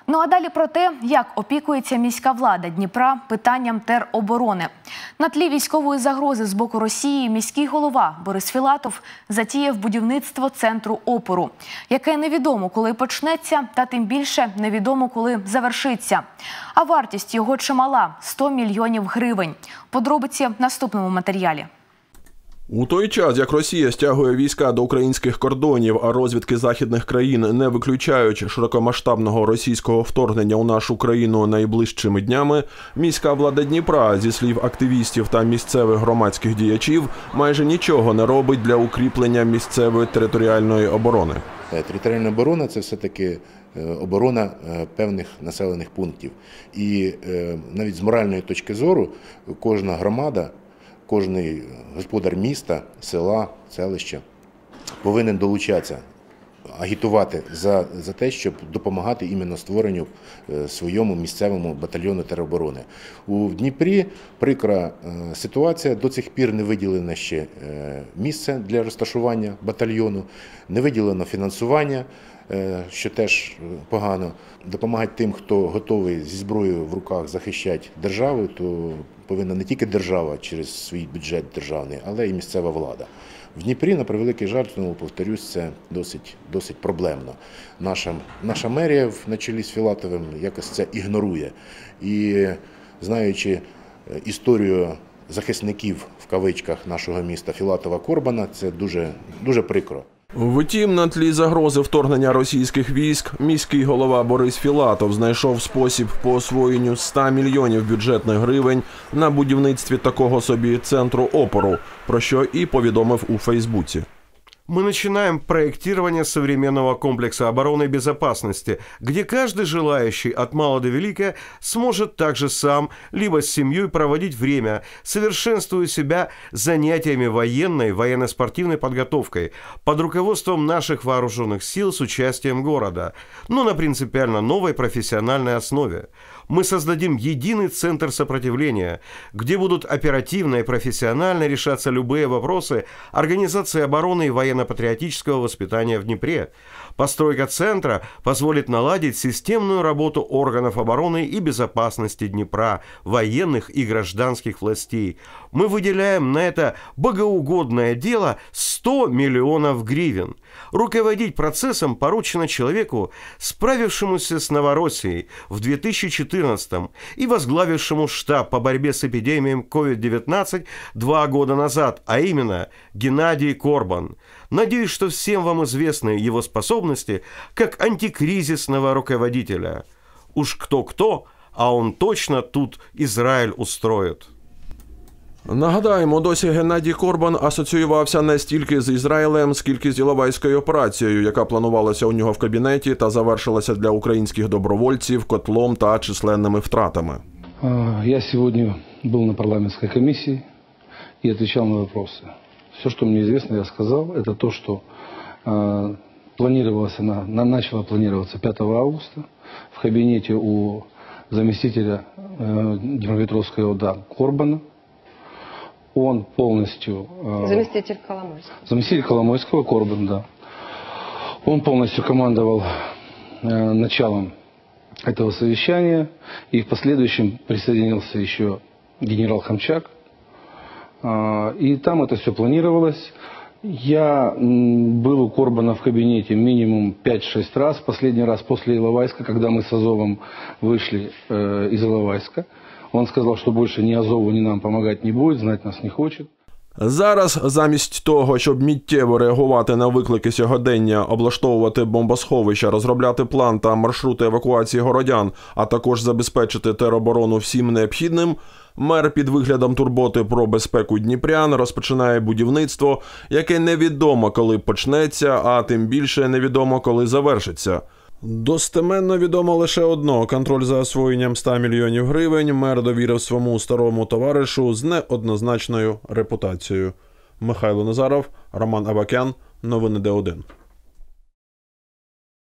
Ну а далі про те, як опікується міська влада Дніпра питанням тероборони. На тлі військової загрози з боку Росії міський голова Борис Філатов затіяв будівництво центру опору, яке невідомо, коли почнеться, та тим більше невідомо, коли завершиться. А вартість його чимала – 100 мільйонів гривень. Подробиці в наступному матеріалі. У той час, як Росія стягує війська до українських кордонів, а розвідки західних країн не виключають широкомасштабного російського вторгнення у нашу країну найближчими днями, міська влада Дніпра, зі слів активістів та місцевих громадських діячів, майже нічого не робить для укріплення місцевої територіальної оборони. Територіальна оборона – це все-таки оборона певних населених пунктів. І навіть з моральної точки зору кожна громада, кожний господар міста, села, селища повинен долучатися, агітувати за те, щоб допомагати іменно створенню своєму місцевому батальйону тероборони. У Дніпрі прикра ситуація, до цих пір не виділено ще місце для розташування батальйону, не виділено фінансування, що теж погано. Допомагати тим, хто готовий зі зброєю в руках захищати державу, то повинна не тільки держава через свій бюджет державний, але й місцева влада. В Дніпрі, на превеликий жаль, повторюсь, це досить проблемно. Наша мерія на чолі з Філатовим якось це ігнорує. І знаючи історію захисників, в кавичках, нашого міста Філатова-Корбана, це дуже прикро. Втім, на тлі загрози вторгнення російських військ, міський голова Борис Філатов знайшов спосіб по освоєнню 100 мільйонів бюджетних гривень на будівництві такого собі центру опору, про що і повідомив у Фейсбуці. Мы начинаем проектирование современного комплекса обороны и безопасности, где каждый желающий от мала до велика сможет также сам, либо с семьей проводить время, совершенствуя себя занятиями военной, военно-спортивной подготовкой под руководством наших вооруженных сил с участием города, но на принципиально новой профессиональной основе. Мы создадим единый центр сопротивления, где будут оперативно и профессионально решаться любые вопросы организации обороны и военно-патриотического воспитания в Днепре. Постройка центра позволит наладить системную работу органов обороны и безопасности Днепра, военных и гражданских властей. Мы выделяем на это богоугодное дело 100 миллионов гривен. Руководить процессом поручено человеку, справившемуся с Новороссией в 2014 и возглавившему штаб по борьбе с эпидемией COVID-19 2 года назад, а именно Геннадий Корбан. Надеюсь, что всем вам известны его способности как антикризисного руководителя. Уж кто-кто, а он точно тут Израиль устроит. Нагадаємо, досі Геннадій Корбан асоціювався не стільки з Ізраїлем, скільки з Іловайською операцією, яка планувалася у нього в кабінеті та завершилася для українських добровольців котлом та численними втратами. Я сьогодні був на парламентській комісії і відповідав на питання. Все, что мне известно, я сказал, это то, что начало планироваться 5 августа в кабинете у заместителя Днепропетровской ОДА Корбана. Он полностью... Заместитель Коломойского. Заместитель Коломойского, Корбан, да. Он полностью командовал началом этого совещания, и в последующем присоединился еще генерал Хамчак. И там это все планировалось. Я был у Корбана в кабинете минимум 5-6 раз. Последний раз после Иловайска, когда мы с Азовом вышли из Иловайска. Он сказал, что больше ни Азову, ни нам помогать не будет, знать нас не хочет. Зараз, замість того, щоб миттєво реагувати на виклики сьогодення, облаштовувати бомбосховища, розробляти план та маршрути евакуації городян, а також забезпечити тероборону всім необхідним, мер під виглядом турботи про безпеку дніпрян розпочинає будівництво, яке невідомо, коли почнеться, а тим більше невідомо, коли завершиться. Достеменно відомо лише одно – контроль за освоєнням 100 мільйонів гривень мер довірив своєму старому товаришу з неоднозначною репутацією. Михайло Назаров, Роман Авакян, новини Д1.